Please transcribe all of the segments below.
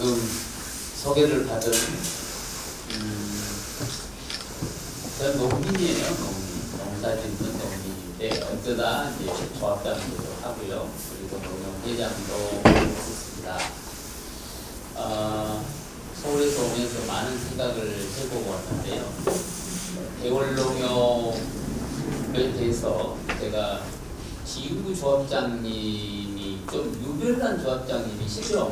지금 소개를 받은 저는 농민이에요. 농사 짓는 농민인데 어쩌다 이제 조합장도 하고요. 그리고 농협회장도 했습니다. 서울에서 오면서 많은 생각을 해보고 왔는데요. 대월농협에 대해서 제가 지구 조합장님이 좀 유별난 조합장님이시죠?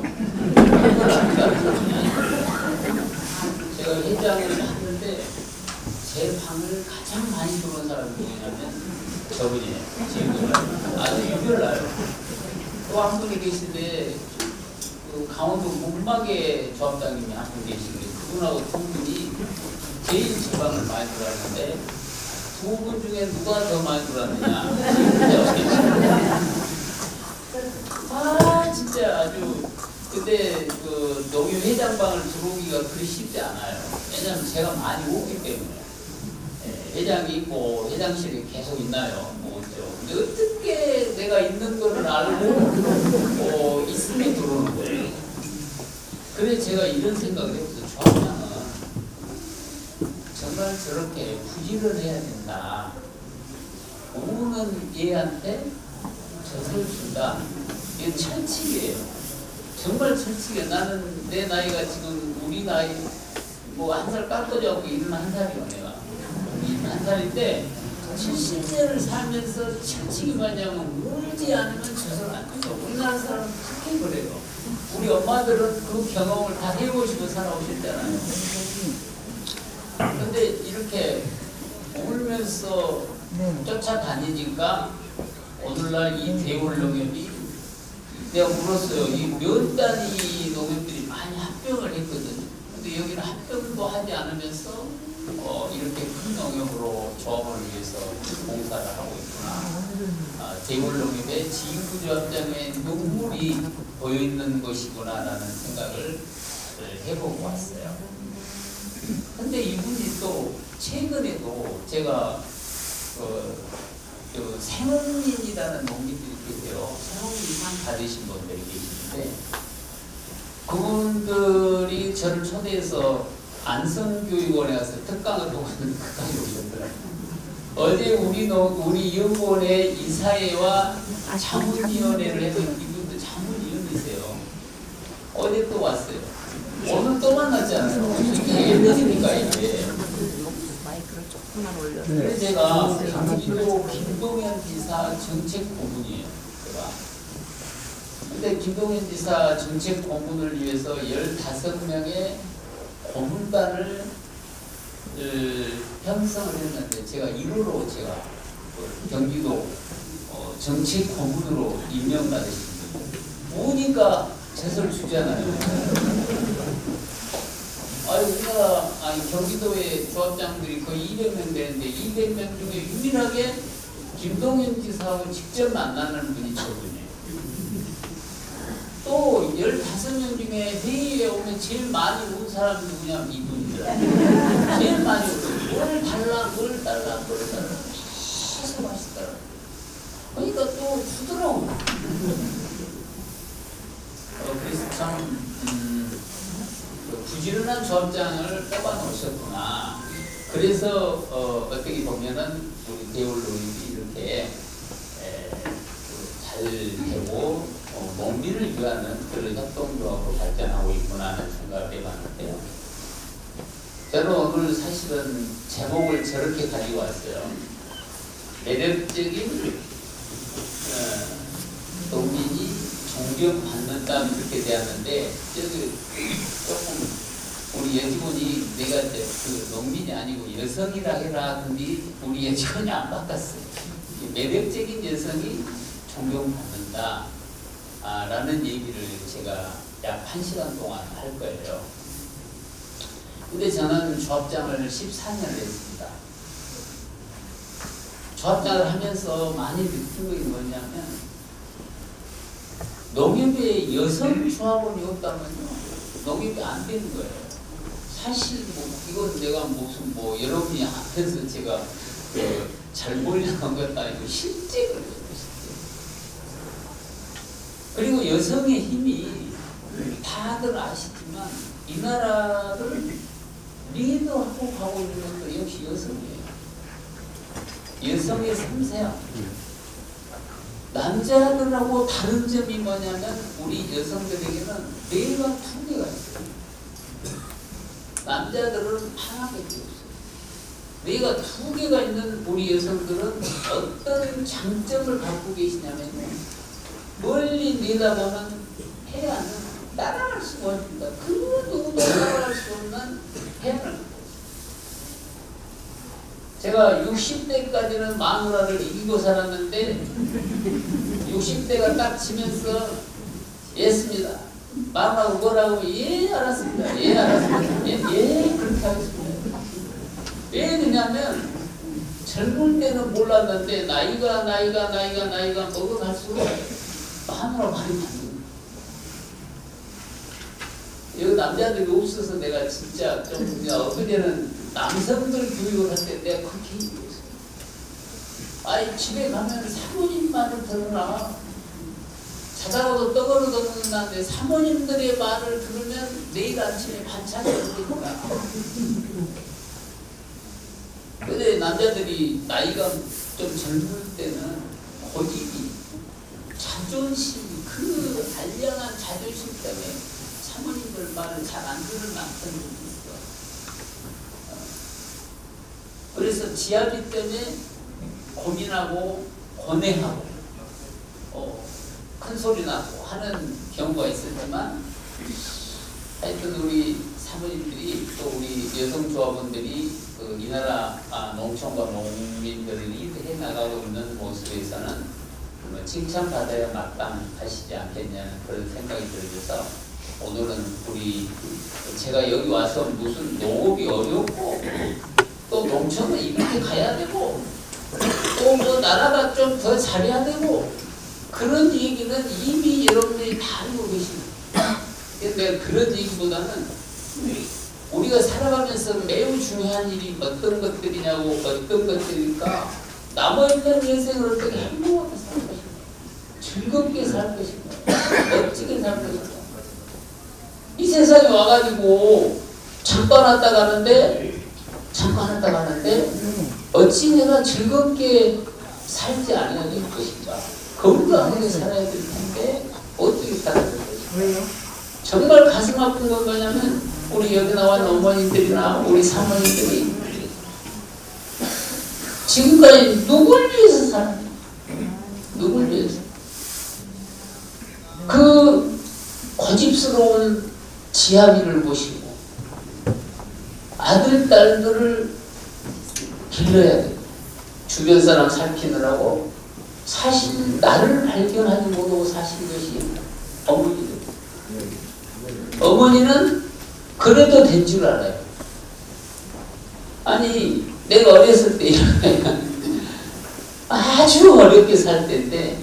제가 회장을 했는데 제 방을 가장 많이 들어온 사람이 누구냐면 저분이에요. 지금 아주 유별나요. 또 한 분이 계신데 그 강원도 문막에 조합장님이 한 분 계시는데 그분하고 두 분이 제일 제 방을 많이 들어왔는데 두 분 중에 누가 더 많이 들어왔느냐? 진짜 아주 근데 그 농협회장방을 들어오기가 그리 쉽지 않아요. 왜냐하면 제가 많이 오기 때문에. 회장이 있고 회장실이 계속 있나요? 근데 어떻게 내가 있는 거를 알고 있으면 들어오는 거예요. 그래서 제가 이런 생각을 했어요. 조합장은 정말 저렇게 부지런해야 된다. 오는 얘한테 젖을 준다. 이게 철칙이에요. 정말 철칙이에요. 나는 내 나이가 지금 우리 나이 뭐 한 살 깎아져갖고 71살이요 내가. 71살인데 70년을 살면서 철칙이 뭐냐면 울지 않으면 젖을 안 준다. 우리나라 사람은 그렇게 그래요. 우리 엄마들은 그 경험을 다 해보시고 살아오셨잖아요. 근데 이렇게 울면서 쫓아다니니까 오늘날 이 대월농협이 내가 물었어요. 이 몇 단위 농협들이 많이 합병을 했거든요. 근데 여기는 합병도 하지 않으면서 이렇게 큰 농협으로 조합을 위해서 봉사를 하고 있구나. 대월농협의 지구조합장의 눈물이 보여있는 것이구나라는 생각을 해보고 왔어요. 근데 이분이 또 최근에도 제가 생업인이라는 농민들이 계세요. 생업인상 받으신 분들이 계시는데 그분들이 저를 초대해서 안성교육원에 가서 특강을 보고 있는데 끝까지 오셨더라고요. 어제 우리 연구원의 이사회와 자문위원회를 해서 이분들 자문위원이세요. 어제 또 왔어요. 오늘 또 만났잖아요. 이게 예전이니까 이게. 그래서 제가 경기도 김동연 지사 정책 고문이에요. 제가. 근데 김동연 지사 정책 고문을 위해서 15명의 고문단을 편성을 했는데 제가 1호로 제가 경기도 정책 고문으로 임명받으십니다. 보니까 젖을 주잖아요. 우리가 경기도의 조합장들이 거의 200명 되는데 200명 중에 유일하게 김동연 지사하고 직접 만나는 분이 저분이에요. 또 15명 중에 회의에 오면 제일 많이 온 사람이 누구냐면 이분이더라고요. 제일 많이 오고 뭘 달라 뭘 달라 계속 맛있더라고요. 그러니까 또 부드러운 그래서 참 부지런한 조합장을 뽑아 놓으셨구나. 그래서 어떻게 보면은 우리 대월농협이 이렇게 잘 되고 농민을 위하는 그런 협동조합으로 발전하고 있구나 하는 생각을 해봤는데요. 저는 오늘 사실은 제목을 저렇게 가지고 왔어요. 매력적인 농민이 존경받는다 이렇게 되었는데 조금 우리 여직원이 내가 그 농민이 아니고 여성이라 해라 근데 우리 여직원이 안 바꿨어요. 매력적인 여성이 존경받는다 라는 얘기를 제가 약 1시간 동안 할 거예요. 근데 저는 조합장을 14년을 했습니다. 조합장을 하면서 많이 느낀 게 뭐냐면 농협에 여성 조합원이 없다면요 농협이 안 되는 거예요. 사실 이건 내가 무슨 여러분이 앞에서 제가 잘 보이려는 것도 아니고 실제 그래요. 실제. 그리고 여성의 힘이 다들 아시지만 이 나라를 리더하고 가고 있는 것도 역시 여성이에요. 여성의 섬세함. 남자들하고 다른 점이 뭐냐면 우리 여성들에게는 뇌가 2개가 있어요. 남자들은 하나밖에 없어요. 뇌가 2개가 있는 우리 여성들은 어떤 장점을 갖고 계시냐면 멀리 내다보면 해안은 따라갈 수가 없습니다. 그 누구도 따라갈 수 없는 해안을. 제가 60대까지는 마누라를 이기고 살았는데 60대가 딱 치면서 예습니다. 마누라고 뭐라고? 예 알았습니다. 예 알았습니다. 예 그렇게 하겠습니다. 왜 그러냐면 젊을 때는 몰랐는데 나이가 먹어갈수록 마누라 말이 맞는. 여기 남자들이 없어서 내가 진짜 좀 엊그제는 남성들 교육을 할 때 내가 그렇게 얘기했어요. 아이 집에 가면 사모님 말을 들으라. 자다가도 떡으로 덮는다는데 사모님들의 말을 들으면 내일 아침에 반찬이 되니까. 근데 남자들이 나이가 좀 젊을 때는 고집이, 자존심이, 그 알량한 자존심 때문에 사모님들 말을 잘 안 듣는 남편들이 있어. 그래서 지아비 때문에 고민하고 고뇌하고 큰 소리 나고 하는 경우가 있었지만 하여튼 우리 사모님들이 또 우리 여성조합원들이 이 나라 농촌과 농민들을 리드해 나가고 있는 모습에서는 칭찬받아야 마땅하시지 않겠냐는 그런 생각이 들어서 오늘은 제가 여기 와서 무슨 농업이 어렵고 또 농촌은 이렇게 가야 되고 또 뭐 나라가 좀 더 잘해야 되고 그런 얘기는 이미 여러분들이 다 알고 계십니다. 근데 그런 얘기보다는 우리가 살아가면서 매우 중요한 일이 어떤 것들이냐고 어떤 것들일까 남아있는 인생을 어떻게 행복하게 살 것인가 즐겁게 살 것인가 멋지게 살 것인가 이 세상에 와가지고 잠깐 왔다 가는데 어찌 내가 즐겁게 살지 않아야 될 것인가 건강하게 살아야 될 텐데 어떻게 살아야 될 것인가 왜요? 정말 가슴 아픈 건 뭐냐면 우리 여기 나온 어머님들이나 우리 사모님들이 지금까지 누굴 위해서 살았냐 누굴 위해서 그 고집스러운 지아비를 보시고 아들, 딸들을 길러야 돼요. 주변 사람 살피느라고 사실 나를 발견하지 못하고 사신 것이 어머니들. 어머니는 그래도 된 줄 알아요. 아니 내가 어렸을 때 아주 어렵게 살 때인데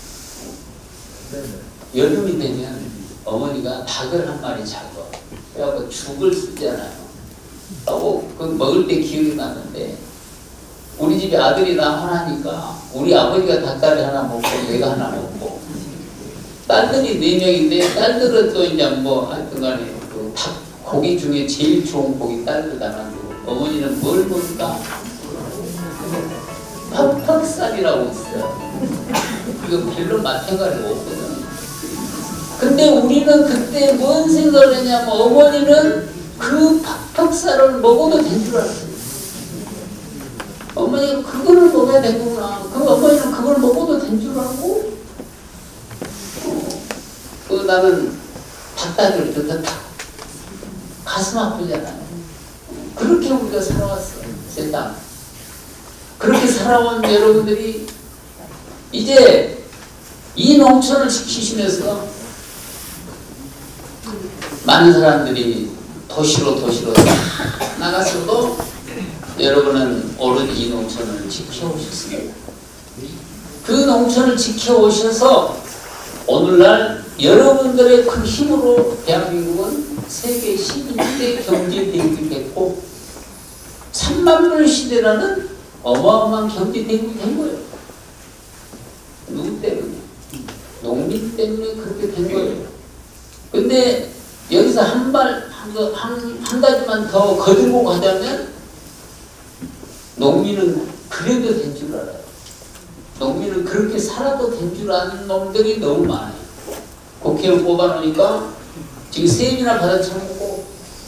여름이 되면 어머니가 닭을 한 마리 잡아 그래갖고 죽을 쓰잖아요. 하고 그 먹을 때 기억이 나는데 우리 집에 아들이 나 하나니까 우리 아버지가 닭다리 하나 먹고 내가 하나 먹고 딸들이 4명인데 딸들은 또 이제 뭐 하여튼 간에 그 닭 고기 중에 제일 좋은 고기 딸들 다 만들고 어머니는 뭘 먹을까? 팍팍살이라고 있어요. 이거 별로 맛평가를 없거든. 근데 우리는 그때 뭔 생각을 했냐면 어머니는 그 팍팍살을 먹어도 된 줄 알았어요. 어머니가 그거를 먹어야 되구나. 그 어머니는 그걸 먹어도 된 줄 알고 나는 닭다리를 듣다 가슴 아프잖아요. 그렇게 우리가 살아왔어요. 세상. 그렇게 살아온 여러분들이 이제 이 농촌을 지키시면서 많은 사람들이 도시로 나갔어도 여러분은 오로지 이 농촌을 지켜오셨습니다. 그 농촌을 지켜오셔서 오늘날 여러분들의 큰 힘으로 대한민국은 세계 11대 경제 대국이 됐고 3만 불 시대라는 어마어마한 경제 대국이 된 거예요. 누구 때문에? 농민 때문에 그렇게 된 거예요. 근데 여기서 한 가지만 더 거들고 가자면 농민은 그래도 된 줄 알아요. 농민은 그렇게 살아도 된 줄 아는 놈들이 너무 많아요. 국회의원 뽑아놓으니까 지금 세금이나 받아 처먹고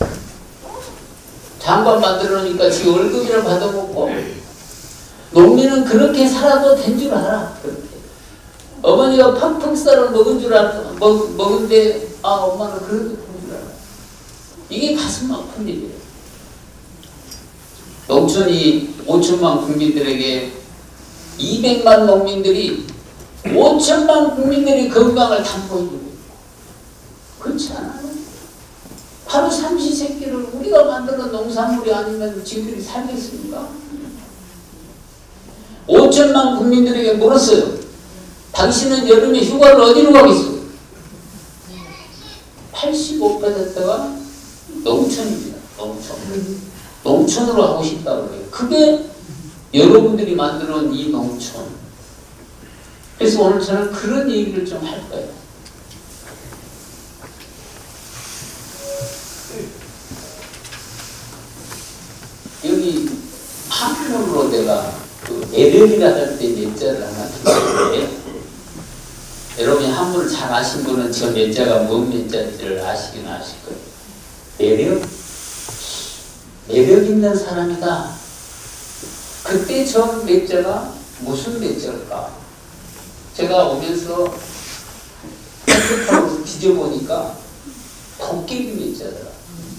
장관 만들어 놓으니까 지금 월급이나 받아먹고 농민은 그렇게 살아도 된 줄 알아. 그렇게. 어머니가 팍팍 쌀을 먹은데 엄마는 그래도 된 줄 알아. 이게 가슴 아픈 일이에요. 농촌이 5천만 국민들에게 200만 농민들이 5천만 국민들이 건강을 담보해주고 그렇지 않아요? 하루 삼시세끼를 우리가 만드는 농산물이 아니면 지들이 살겠습니까? 5천만 국민들에게 물었어요. 당신은 여름에 휴가를 어디로 가겠어? 85%가 농촌입니다. 농촌으로 하고 싶다고 그래요. 그게 여러분들이 만들어온 이 농촌. 그래서 오늘 저는 그런 얘기를 좀 할 거예요. 여기 한문으로 내가 그 매력이라 할 때 몇자를 하나 드렸는데 여러분이 한문을 잘 아신 분은 저 몇자가 뭔 몇자인지를 아시긴 아실 거예요. 매력? 매력 있는 사람이다. 그때 저 몇자가 무슨 몇자일까? 제가 오면서 컴퓨터로 뒤져보니까 도깨비 몇자더라.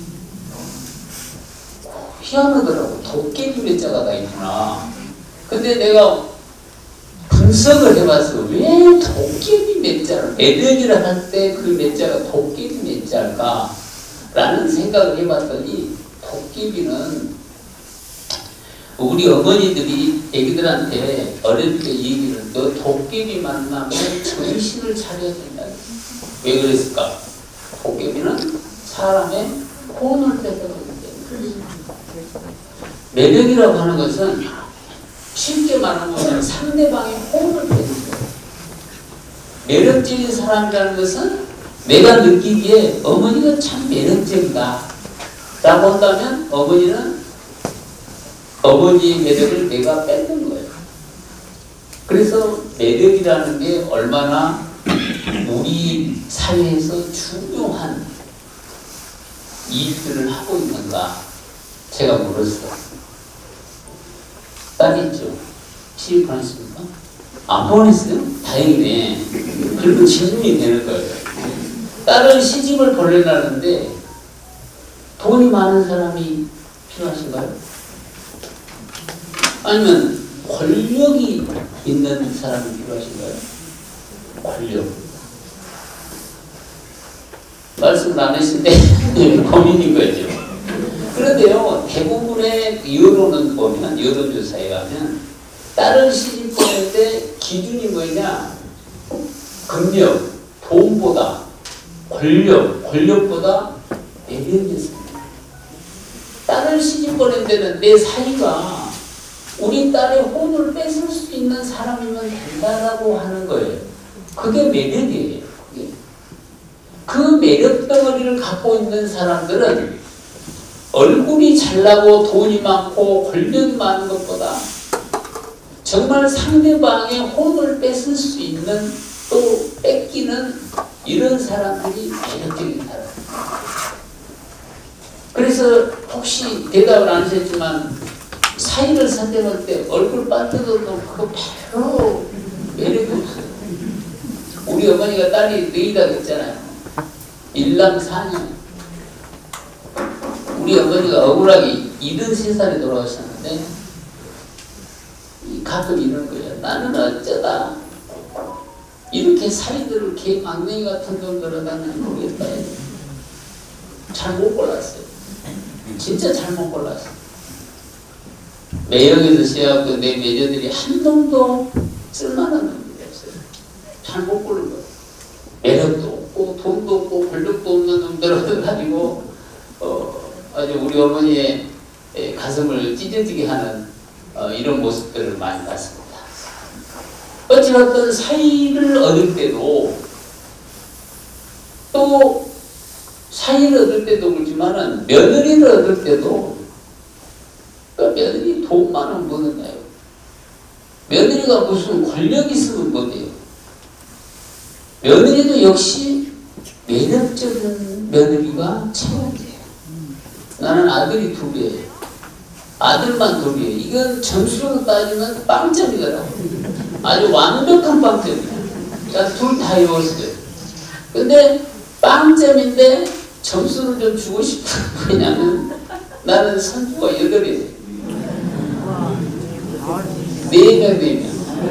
희한하더라고. 도깨비 몇자가 다 있구나. 근데 내가 분석을 해봤어. 왜 도깨비 몇자를 매력이라 할 때 그 몇자가 도깨비 몇자일까? 라는 생각을 해봤더니 도깨비는 우리 어머니들이 애기들한테 어릴 때 얘기를 너 도깨비 만나면 정신을 차려야 된다. 왜 그랬을까? 도깨비는 사람의 혼을 뺏어가기 때문에. 매력이라고 하는 것은 쉽게 말하면 상대방의 혼을 뺏는 거예요. 매력적인 사람이라는 것은 내가 느끼기에 어머니가 참 매력적이다 라고 한다면 어머니는 어머니의 매력을 내가 뺏는 거예요. 그래서 매력이라는 게 얼마나 우리 사회에서 중요한 일들을 하고 있는가 제가 물었어요. 딸 있죠? 시집 보냈습니까? 안 보냈어요? 다행이네. 그리고 질문이 되는 거예요. 딸을 시집을 보내려는데 돈이 많은 사람이 필요하신가요? 아니면 권력이 있는 사람이 필요하신가요? 권력. 말씀을 안 하시는데 고민인 거죠. 그런데요, 대부분의 여론은 보면, 여론조사에 가면 딸을 시집 보낼 때 기준이 뭐냐? 금력, 돈보다 권력보다 매력이었습니다. 딸을 시집 보낸 데는 내 사이가 우리 딸의 혼을 뺏을 수 있는 사람이면 된다라고 하는 거예요. 그게 매력이에요. 그 매력 덩어리를 갖고 있는 사람들은 얼굴이 잘나고 돈이 많고 권력이 많은 것보다 정말 상대방의 혼을 뺏을 수 있는 또 뺏기는 이런 사람들이 매력적인 사람. 그래서 혹시 대답을 안 하셨지만 사이를 선택할 때 얼굴 빠져도 그거 바로 매력이 없어요. 우리 어머니가 딸이 너희다 그랬잖아요. 일남사녀. 우리 어머니가 억울하게 73살에 돌아가셨는데 가끔 이러는 거예요. 나는 어쩌다 이렇게 사이들을 개 망둥이 같은 놈들을 나는 모르겠다. 잘못 골랐어요. 진짜 잘못 골랐어. 매형에서 시작하고 내 매저들이 한 놈도 쓸만한 놈들이 없어요. 잘못 고른 거예요. 매력도 없고 돈도 없고 권력도 없는 놈들을 가지고 아주 우리 어머니의 가슴을 찢어지게 하는 이런 모습들을 많이 봤습니다. 어찌됐든 사이를 얻을 때도 또 사위를 얻을 때도 그렇지만은 며느리를 얻을 때도 며느리 돈 많으면 뭐느냐요. 며느리가 무슨 권력 있으면 못해요. 며느리도 역시 매력적인 며느리가 최고예요. 나는 아들이 둘이에요. 아들만 둘이에요. 이건 점수로 따지면 빵점이더라고. 아주 완벽한 빵점이에요. 둘 다 이뤘어요. 근데 빵점인데 점수를 좀 주고 싶다. 왜냐면 나는 선수가 8이에요. 4명.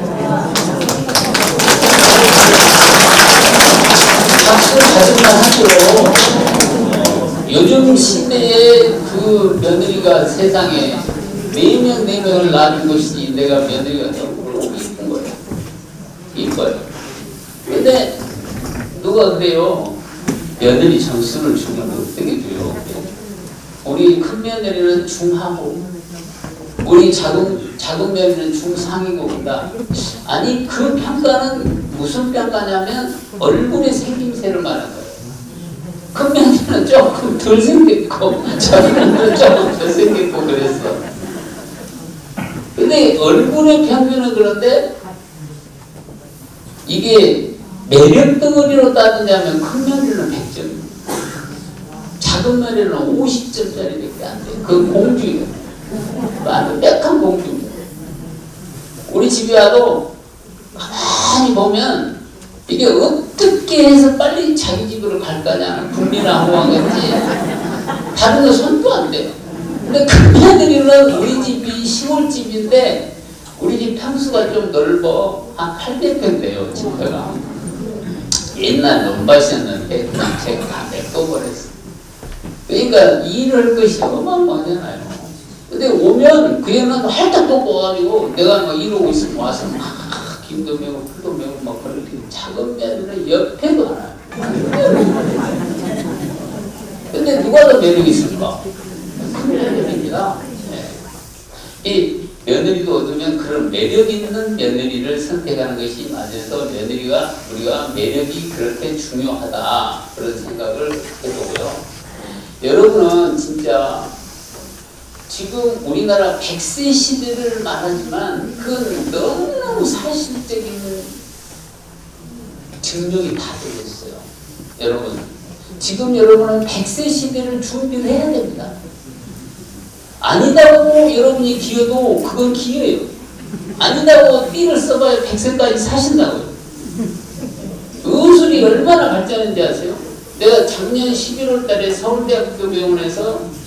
박수 가슴만 하죠. 요즘 시대에 그 며느리가 세상에 4명을 낳은 것이 내가 며느리가 너무 이쁜 거예요. 이뻐요. 근데 누가 그래요? 며느리 점수를 주면 어떻게 줘요? 우리 큰 며느리는 중하고 우리 작은 며느리는 중상이고 그런다. 아니 그 평가는 무슨 평가냐면 얼굴의 생김새를 말하는 거예요. 큰 며느리는 조금 덜 생겼고 작은 며느리는 조금 덜 생겼고 그랬어. 근데 얼굴의 평균은 그런데 이게 매력 덩어리로 따지자면 큰 며느리는 100점, 작은 며느리는 50점짜리밖에 안 돼. 그 공주예요. 완벽한 공주입니다. 우리 집에 와도 가만히 보면 이게 어떻게 해서 빨리 자기 집으로 갈 거냐. 국리나 호황같이 다른 거 손도 안 돼요. 근데 큰 며느리는 우리 집이 시골집인데 우리 집 평수가 좀 넓어. 한 800평 돼요. 집회가. 옛날 논밭이었는데 그냥 제가 다 냅둬버렸어. 그러니까 일할 것이 어마어마하잖아요. 근데 오면 그 애는 활짝 돋궈가지고 내가 막 이러고 있으면 와서 막 김도 매고 풀도 매고 막 그렇게 작은 며느리는 옆에도 하나. 근데 누가 더 매력이 있을까? 큰 며느리입니다. 네. 이 며느리도 얻으면 그런 매력 있는 며느리를 선택하는 것이 맞아서 우리가 매력이 그렇게 중요하다 그런 생각을 해보고요. 여러분은 진짜 지금 우리나라 100세 시대를 말하지만 그건 너무너무 사실적인 증명이 다 되겠어요. 여러분 지금 여러분은 100세 시대를 준비를 해야 됩니다. 아니다고 여러분이 기어도 그건 기어예요. 아니다고 띠를 써봐야 100세까지 사신다고요. 의술이 얼마나 발전했는지 아세요? 내가 작년 11월 달에 서울대학교 병원에서